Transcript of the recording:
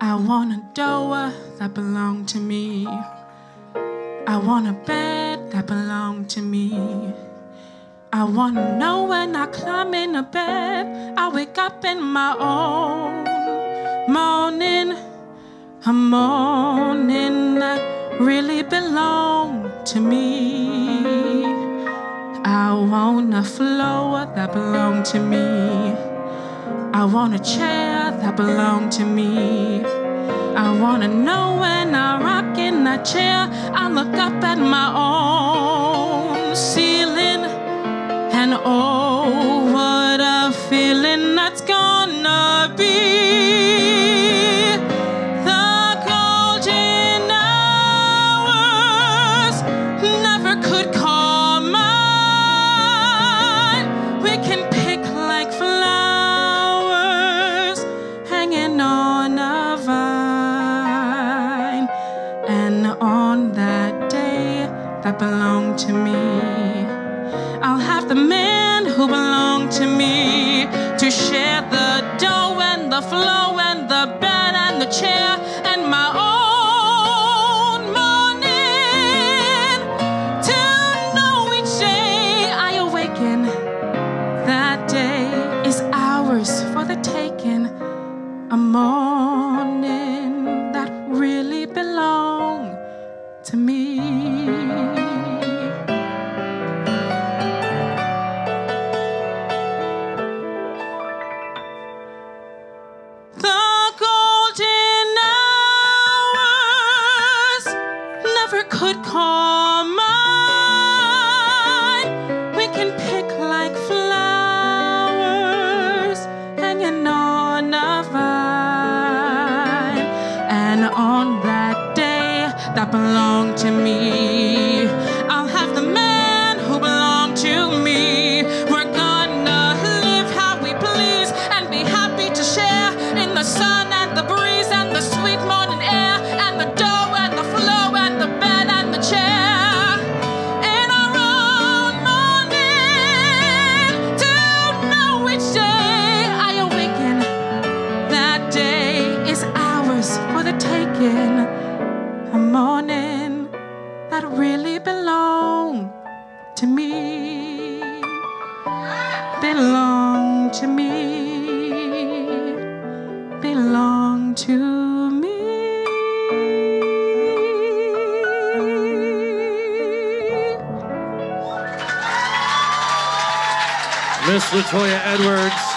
I want a door that belonged to me. I want a bed that belonged to me. I want to know when I climb in a bed, I wake up in my own morning. A morning that really belonged to me. I want a floor that belonged to me. I want a chair that belonged to me. I want to know when I rock in that chair, I look up at my own ceiling. And oh, what a feeling that's gonna be. The golden hours never could call mine. We can pick like flowers hanging on a vine. And on that day that belonged to me, I'll have the man who belonged to me to share the dough and the flow and the bed and the chair and my own morning. To know each day I awaken, that day is ours for the taking. A morning that really belonged to me. Could call mine. We can pick like flowers hanging on a vine. And on that day that belonged to me, I'll have the man who belonged to me. We're gonna live how we please and be happy to share in the sun and the breeze and the sweet morning air and the dough and the flow and the bed and the chair in our own morning. To know which day I awaken, that day is ours for the taking. A morning that really belonged to me. Belonged to me. Belonged to me. Miss Latoya Edwards.